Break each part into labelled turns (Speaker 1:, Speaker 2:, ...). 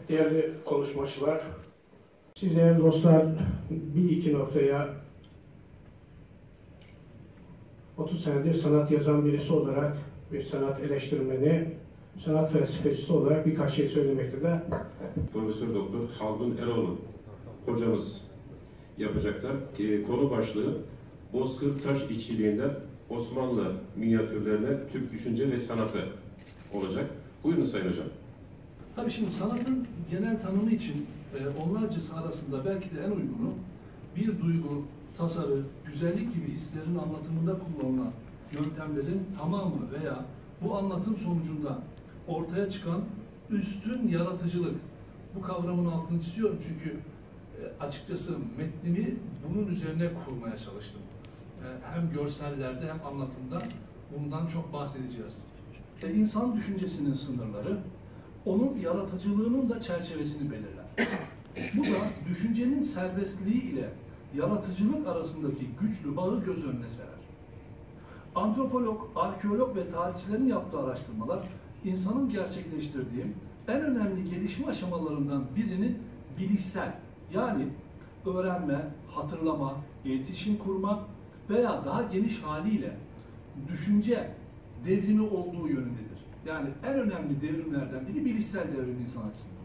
Speaker 1: değerli konuşmacılar, siz değerli dostlar, bir iki noktaya 30 senedir sanat yazan birisi olarak, bir sanat eleştirmeni, sanat felsefecisi olarak birkaç şey söylemekte de.
Speaker 2: Profesör Doktor Haldun Eroğlu hocamız yapacaklar. Konu başlığı Bozkır Taş İşçiliğinden Osmanlı minyatürlerine Türk düşünce ve sanatı olacak. Buyurun Sayın Hocam.
Speaker 3: Tabii şimdi sanatın genel tanımı için onlarcası arasında belki de en uygunu bir duygu, tasarı, güzellik gibi hislerin anlatımında kullanılan yöntemlerin tamamı veya bu anlatım sonucunda ortaya çıkan üstün yaratıcılık. Bu kavramın altını çiziyorum çünkü açıkçası metnimi bunun üzerine kurmaya çalıştım. Hem görsellerde hem anlatımda bundan çok bahsedeceğiz. İnsan düşüncesinin sınırları, onun yaratıcılığının da çerçevesini belirler. Bu da düşüncenin serbestliği ile yaratıcılık arasındaki güçlü bağı göz önüne serer. Antropolog, arkeolog ve tarihçilerin yaptığı araştırmalar, insanın gerçekleştirdiği en önemli gelişim aşamalarından birinin bilişsel, yani öğrenme, hatırlama, iletişim kurma veya daha geniş haliyle düşünce devrimi olduğu yönündedir. Yani en önemli devrimlerden biri bilişsel devrim insan açısından.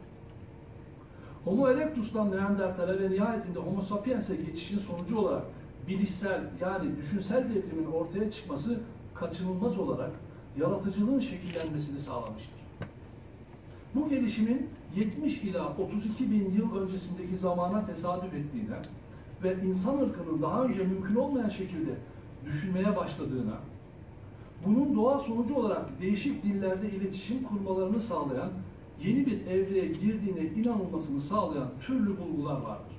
Speaker 3: Homo erectus'tan Neandertal'e ve nihayetinde Homo sapiens'e geçişin sonucu olarak bilişsel, yani düşünsel devrimin ortaya çıkması kaçınılmaz olarak yaratıcılığın şekillenmesini sağlamıştır. Bu gelişimin 70 ila 32 bin yıl öncesindeki zamana tesadüf ettiğine ve insan ırkının daha önce mümkün olmayan şekilde düşünmeye başladığına, bunun doğal sonucu olarak değişik dillerde iletişim kurmalarını sağlayan yeni bir evreye girdiğine inanılmasını sağlayan türlü bulgular vardır.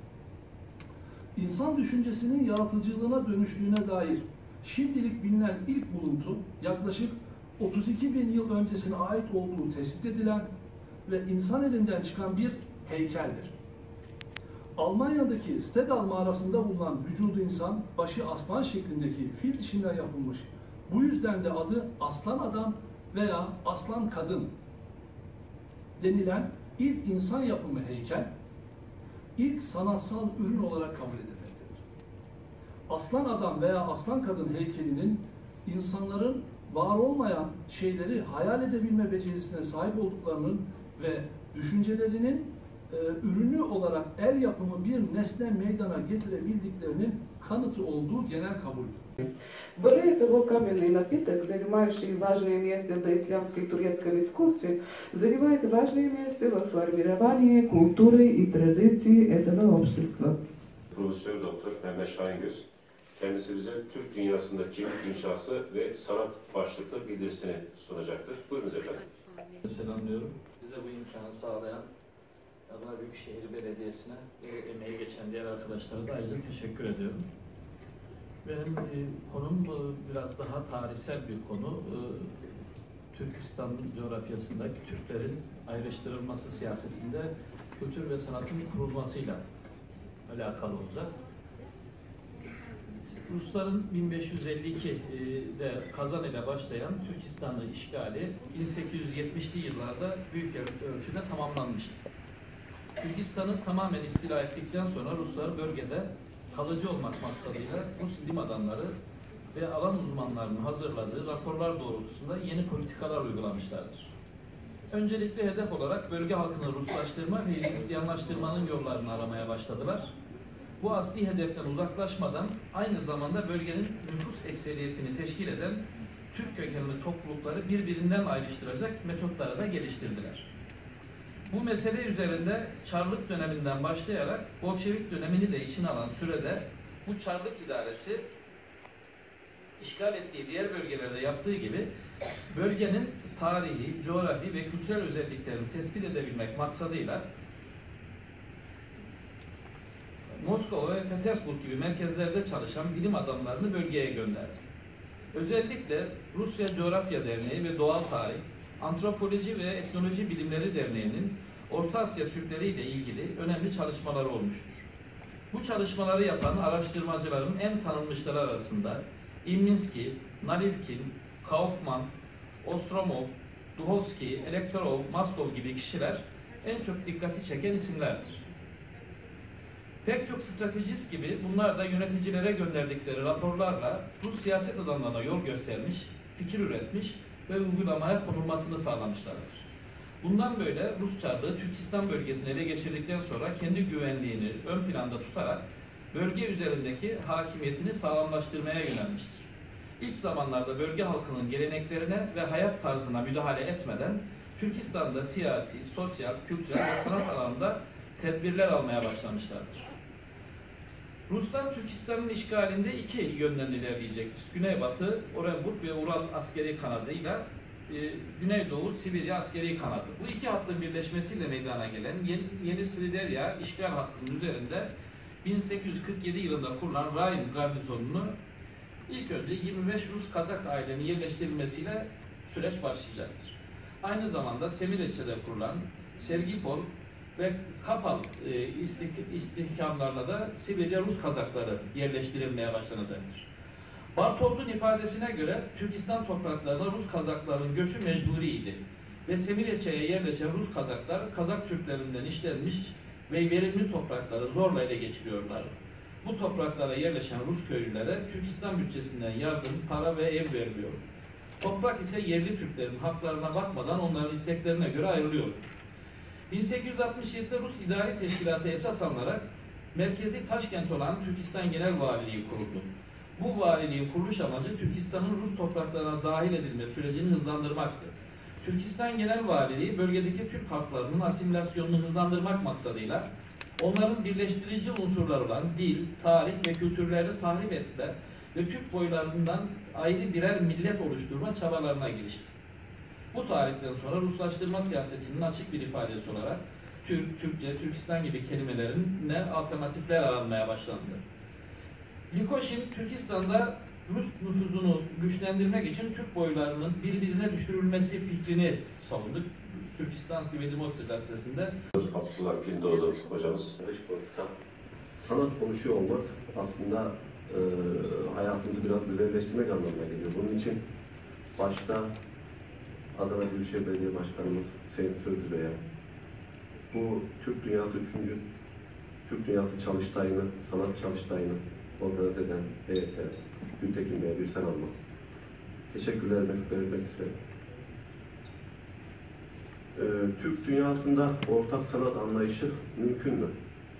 Speaker 3: İnsan düşüncesinin yaratıcılığına dönüştüğüne dair şimdilik bilinen ilk buluntu yaklaşık 32 bin yıl öncesine ait olduğu tespit edilen ve insan elinden çıkan bir heykeldir. Almanya'daki Stedal mağarasında bulunan vücudu insan, başı aslan şeklindeki fil dişinden yapılmış. Bu yüzden de adı aslan adam veya aslan kadın denilen ilk insan yapımı heykel, ilk sanatsal ürün olarak kabul edilmektedir. Aslan adam veya aslan kadın heykelinin insanların var olmayan şeyleri hayal edebilme becerisine sahip olduklarının ve düşüncelerinin ürünü olarak el yapımı bir nesne meydana getirebildiklerinin kanıtı olduğu genel kabuldür.
Speaker 4: Более того, каменный напиток, занимающий важное место в доислямском и турецком искусстве, занимает важное место во формировании культуры и традиций этого общества.
Speaker 2: Profesör Doktor Mehmet Şahingöz, kendisi bize Türk dünyasındaki inşası ve sanat başlıklı bildirisini sunacaktır. Buyurunuz efendim.
Speaker 5: Selamlıyorum. Bize bu imkanı sağlayan Adana Büyükşehir Belediyesi'ne ve emeği geçen diğer arkadaşlara da ayrıca teşekkür ediyorum. Benim konum biraz daha tarihsel bir konu. Türkistan coğrafyasındaki Türklerin ayrıştırılması siyasetinde kültür ve sanatın kurulmasıyla alakalı olacak. Rusların 1552'de Kazan ile başlayan Türkistan'ı işgali 1870'li yıllarda büyük ölçüde tamamlanmıştı. Türkistan'ı tamamen istila ettikten sonra Ruslar bölgede kalıcı olmak maksadıyla Rus bilim adamları ve alan uzmanlarının hazırladığı raporlar doğrultusunda yeni politikalar uygulamışlardır. Öncelikle hedef olarak bölge halkını Ruslaştırma ve Hristiyanlaştırmanın yollarını aramaya başladılar. Bu asli hedeften uzaklaşmadan aynı zamanda bölgenin nüfus ekseriyetini teşkil eden Türk kökenli toplulukları birbirinden ayrıştıracak metotları da geliştirdiler. Bu mesele üzerinde Çarlık döneminden başlayarak Bolşevik dönemini de içine alan sürede bu Çarlık idaresi işgal ettiği diğer bölgelerde yaptığı gibi bölgenin tarihi, coğrafi ve kültürel özelliklerini tespit edebilmek maksadıyla Moskova ve Petersburg gibi merkezlerde çalışan bilim adamlarını bölgeye gönderdi. Özellikle Rusya Coğrafya Derneği ve Doğal Tarih, Antropoloji ve Etnoloji Bilimleri Derneği'nin Orta Asya Türkleri ile ilgili önemli çalışmaları olmuştur. Bu çalışmaları yapan araştırmacıların en tanınmışları arasında İmninski, Nalivkin, Kaufman, Ostromov, Duhovski, Elektorov, Maslov gibi kişiler en çok dikkati çeken isimlerdir. Pek çok stratejist gibi bunlar da yöneticilere gönderdikleri raporlarla Rus siyaset adamlarına yol göstermiş, fikir üretmiş ve uygulamaya konulmasını sağlamışlardır. Bundan böyle Rus Çarlığı Türkistan bölgesini ele geçirdikten sonra kendi güvenliğini ön planda tutarak bölge üzerindeki hakimiyetini sağlamlaştırmaya yönelmiştir. İlk zamanlarda bölge halkının geleneklerine ve hayat tarzına müdahale etmeden Türkistan'da siyasi, sosyal, kültürel ve sanat alanında tedbirler almaya başlamışlardır. Ruslar Türkistan'ın işgalinde iki yönden ilerleyecektir. Güneybatı, Orenburg ve Ural askeri kanadıyla Güneydoğu Sibirya askeri kanadı. Bu iki hattın birleşmesiyle meydana gelen Yeni Siliderya işgal hattının üzerinde 1847 yılında kurulan Raym garnizonunu ilk önce 25 Rus Kazak ailenin yerleştirilmesiyle süreç başlayacaktır. Aynı zamanda Semireçe'de kurulan Sergipol ve Kapal istihkamlarla da Sibirya Rus Kazakları yerleştirilmeye başlanacaktır. Bartold'un ifadesine göre Türkistan topraklarına Rus Kazakların göçü mecburiydi ve Semireçe'ye yerleşen Rus Kazaklar Kazak Türklerinden işlenmiş ve verimli toprakları zorla ele geçiriyorlardı. Bu topraklara yerleşen Rus köylülere Türkistan bütçesinden yardım, para ve ev veriliyor. Toprak ise yerli Türklerin haklarına bakmadan onların isteklerine göre ayrılıyor. 1867'de Rus İdari Teşkilatı esas alınarak merkezi Taşkent olan Türkistan Genel Valiliği kuruldu. Bu valiliğin kuruluş amacı Türkistan'ın Rus topraklarına dahil edilme sürecini hızlandırmaktı. Türkistan Genel Valiliği bölgedeki Türk halklarının asimilasyonunu hızlandırmak maksadıyla onların birleştirici unsurları olan dil, tarih ve kültürlerini tahrip etme ve Türk boylarından ayrı birer millet oluşturma çabalarına girişti. Bu tarihten sonra Ruslaştırma siyasetinin açık bir ifadesi olarak Türk, Türkçe, Türkistan gibi kelimelerine alternatifler aranmaya başlandı. Likoşin, Türkistan'da Rus nüfuzunu güçlendirmek için Türk boylarının birbirine düşürülmesi fikrini savundu. Türkistan ve Dimostre gazetesinde.
Speaker 6: Abdullah Gündoğdu hocamız. Dış politika, sanat konuşuyor olmak aslında hayatımızı biraz güzelleştirmek anlamına geliyor. Bunun için başta Adana Büyükşehir Belediye Başkanımız Hüseyin Sözcü'ye bu Türk Dünyası 3. Türk Dünyası Çalıştayı'nı, sanat çalıştayını organize eden heyete, Gültekin Bey'e bir sen almak. Teşekkürlerimi belirtmek isterim. Türk dünyasında ortak sanat anlayışı mümkün mü?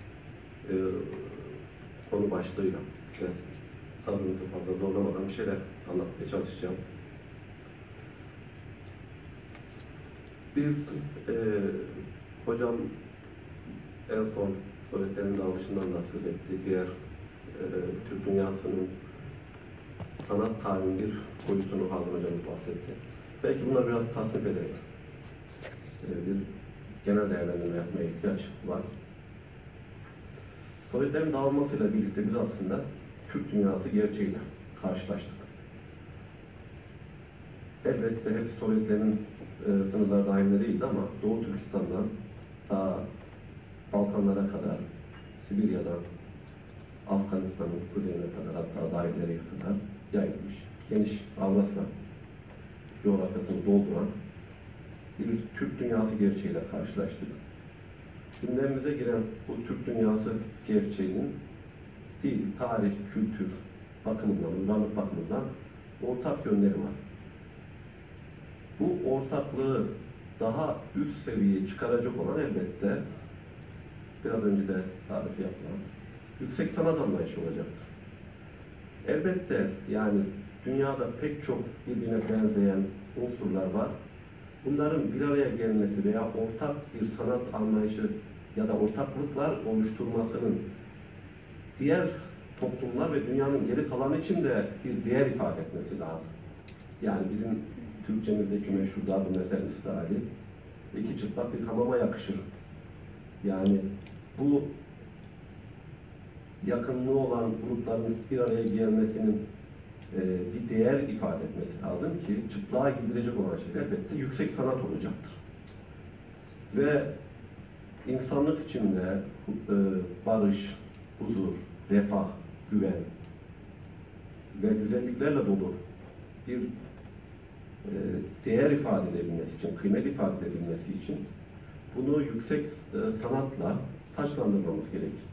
Speaker 6: Konu başlığıyla. İşte sabrınızı fazla zorlamadan bir şeyler anlatmaya çalışacağım. Biz hocam en son Sovyetlerin dağılışından da söz etti. Diğer Türk dünyasının sanat tarihinin bir boyutunu Harun hocamız bahsetti. Belki bunları biraz tasnif ederek bir genel değerlendirme yapmaya ihtiyaç var. Sovyetlerin dağılmasıyla birlikte biz aslında Türk dünyası gerçeğiyle karşılaştık. Elbette hepsi Sovyetlerin sınırları dahilinde değildi ama Doğu Türkistan'dan ta Balkanlara kadar, Sibirya'dan Afganistan'ın kuzeyine kadar, hatta daha ileriye kadar yayılmış, geniş Avrasya coğrafyasını dolduran bir Türk dünyası gerçeğiyle karşılaştık. Gündemimize giren bu Türk dünyası gerçeğinin dil, tarih, kültür bakımından, uzmanlık bakımından ortak yönleri var. Bu ortaklığı daha üst seviyeye çıkaracak olan elbette biraz önce de tarifi yapılan yüksek sanat anlayışı olacaktır. Elbette yani dünyada pek çok birbirine benzeyen unsurlar var. Bunların bir araya gelmesi veya ortak bir sanat anlayışı ya da ortaklıklar oluşturmasının diğer toplumlar ve dünyanın geri kalanı için de bir değer ifade etmesi lazım. Yani bizim Türkçemizdeki meşhur darbu mesel misali, iki çıplak bir hamama yakışır. Yani bu yakınlığı olan grupların bir araya gelmesinin bir değer ifade etmesi lazım ki çıplığa gidirecek olan şey elbette yüksek sanat olacaktır. Ve insanlık içinde barış, huzur, refah, güven ve güzelliklerle dolu bir değer ifade edebilmesi için, kıymet ifade edebilmesi için bunu yüksek sanatla taçlandırmamız gerekir.